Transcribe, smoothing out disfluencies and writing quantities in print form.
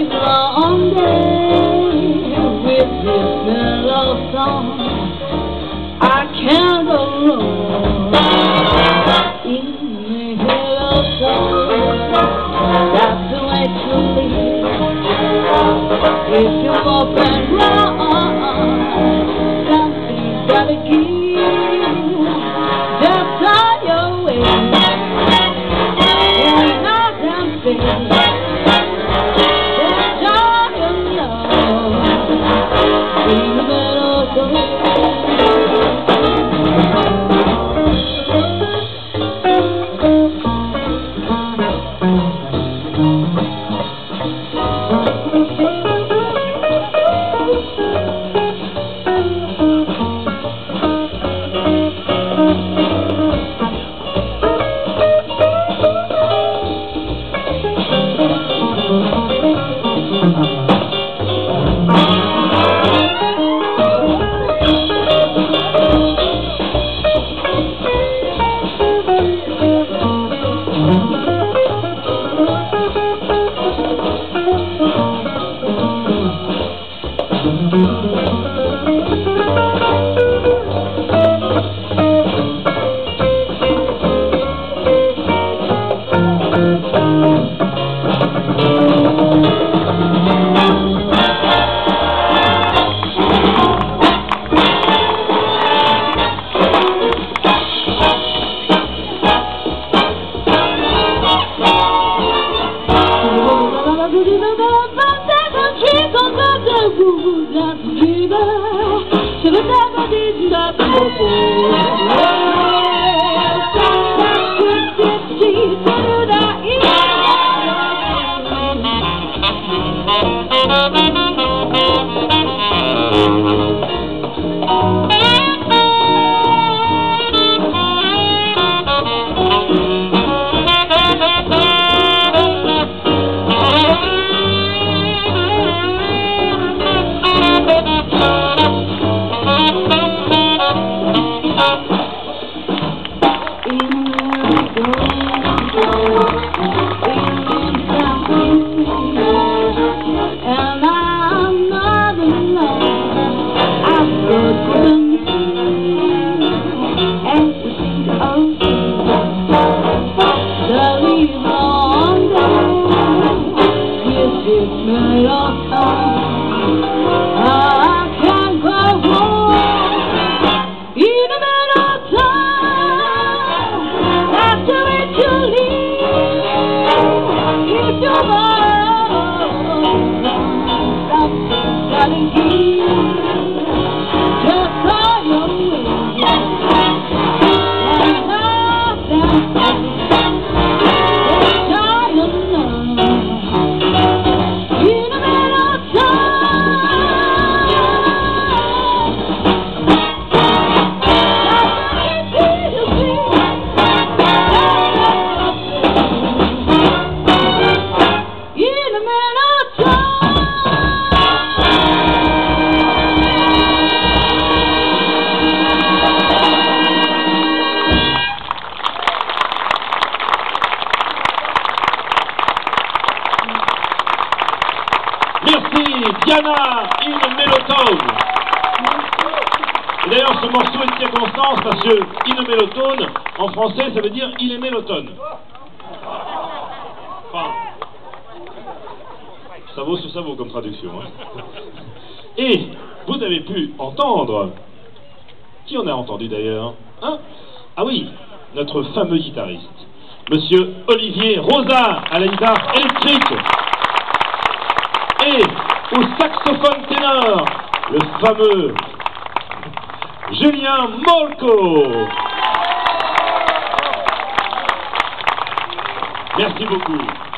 long day with this mellow song. I can't go wrong in the mellow song. That's the way to live. If you walk and run, something's gotta give. Just on your way, and I can feel. Merci Diana, In Mellotone. Et d'ailleurs ce morceau est de circonstance parce que In Mellotone en français ça veut dire il aimait l'automne. Enfin, ça vaut ce que ça vaut comme traduction. Hein. Et vous avez pu entendre, qui on a entendu d'ailleurs, hein? Ah oui, notre fameux guitariste, Monsieur Olivier Rosa à la guitare électrique. Et au saxophone ténor, le fameux Julien Molko. Merci beaucoup.